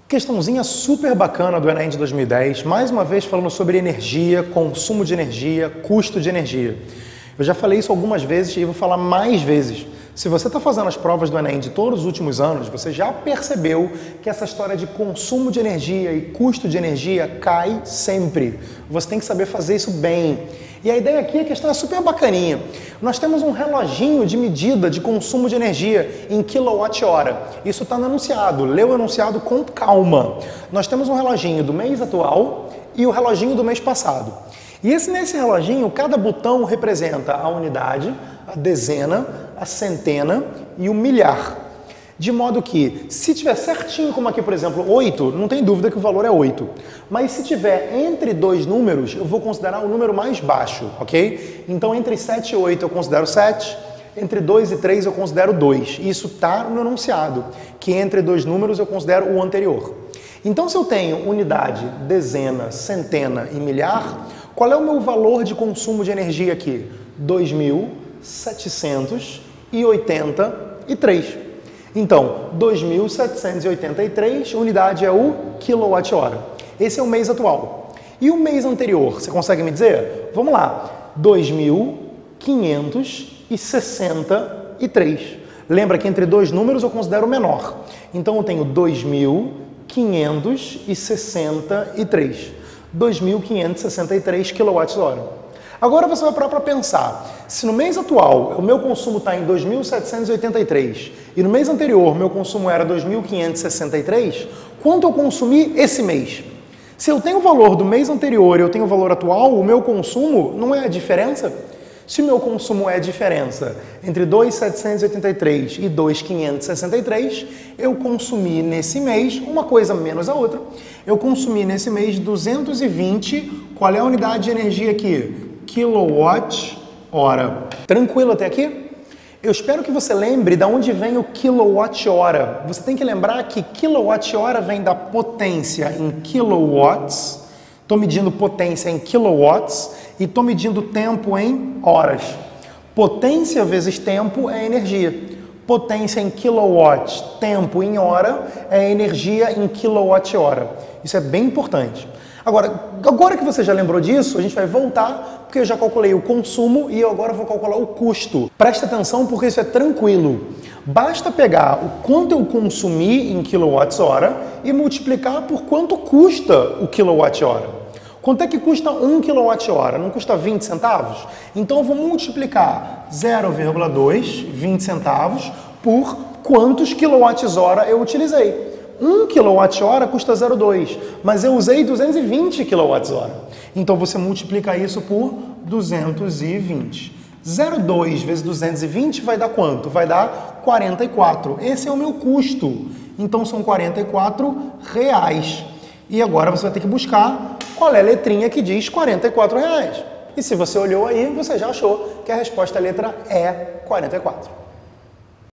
Questãozinha super bacana do Enem de 2010, mais uma vez falando sobre energia, consumo de energia, custo de energia. Eu já falei isso algumas vezes e vou falar mais vezes. Se você está fazendo as provas do Enem de todos os últimos anos, você já percebeu que essa história de consumo de energia e custo de energia cai sempre. Você tem que saber fazer isso bem. E a ideia aqui é que a questão é super bacaninha. Nós temos um reloginho de medida de consumo de energia em quilowatt-hora. Isso está no enunciado, lê o enunciado com calma. Nós temos um reloginho do mês atual e o reloginho do mês passado. E nesse reloginho, cada botão representa a unidade, a dezena, a centena e o milhar. De modo que, se tiver certinho, como aqui, por exemplo, 8, não tem dúvida que o valor é 8. Mas se tiver entre dois números, eu vou considerar o número mais baixo, ok? Então, entre 7 e 8 eu considero 7, entre 2 e 3 eu considero 2. Isso está no enunciado, que entre dois números eu considero o anterior. Então, se eu tenho unidade, dezena, centena e milhar, qual é o meu valor de consumo de energia aqui? 2.783. Então, 2.783, unidade é o quilowatt-hora. Esse é o mês atual. E o mês anterior, você consegue me dizer? Vamos lá, 2.563. Lembra que entre dois números eu considero o menor. Então, eu tenho 2.563. 2.563 kWh. Agora você vai parar para pensar, se no mês atual o meu consumo está em 2.783 e no mês anterior o meu consumo era 2.563, quanto eu consumi esse mês? Se eu tenho o valor do mês anterior e eu tenho o valor atual, o meu consumo não é a diferença? Se o meu consumo é a diferença entre 2.783 e 2.563, eu consumi nesse mês, uma coisa menos a outra, eu consumi nesse mês 220, qual é a unidade de energia aqui? Quilowatt-hora. Tranquilo até aqui? Eu espero que você lembre de onde vem o quilowatt-hora. Você tem que lembrar que quilowatt-hora vem da potência em kilowatts. Estou medindo potência em kilowatts e estou medindo tempo em horas. Potência vezes tempo é energia. Potência em kilowatt, tempo em hora, é energia em quilowatt-hora. Isso é bem importante. Agora que você já lembrou disso, a gente vai voltar, porque eu já calculei o consumo e eu agora vou calcular o custo. Presta atenção porque isso é tranquilo. Basta pegar o quanto eu consumi em quilowatts-hora e multiplicar por quanto custa o quilowatt-hora. Quanto é que custa 1 kWh? Não custa 20 centavos? Então eu vou multiplicar 0,2, 20 centavos, por quantos quilowatts-hora eu utilizei. 1 kWh custa 0,2, mas eu usei 220 kWh. Então você multiplica isso por 220. 0,2 vezes 220 vai dar quanto? Vai dar 44. Esse é o meu custo. Então são 44 reais. E agora você vai ter que buscar qual é a letrinha que diz 44 reais. E se você olhou aí, você já achou que a resposta à letra é 44.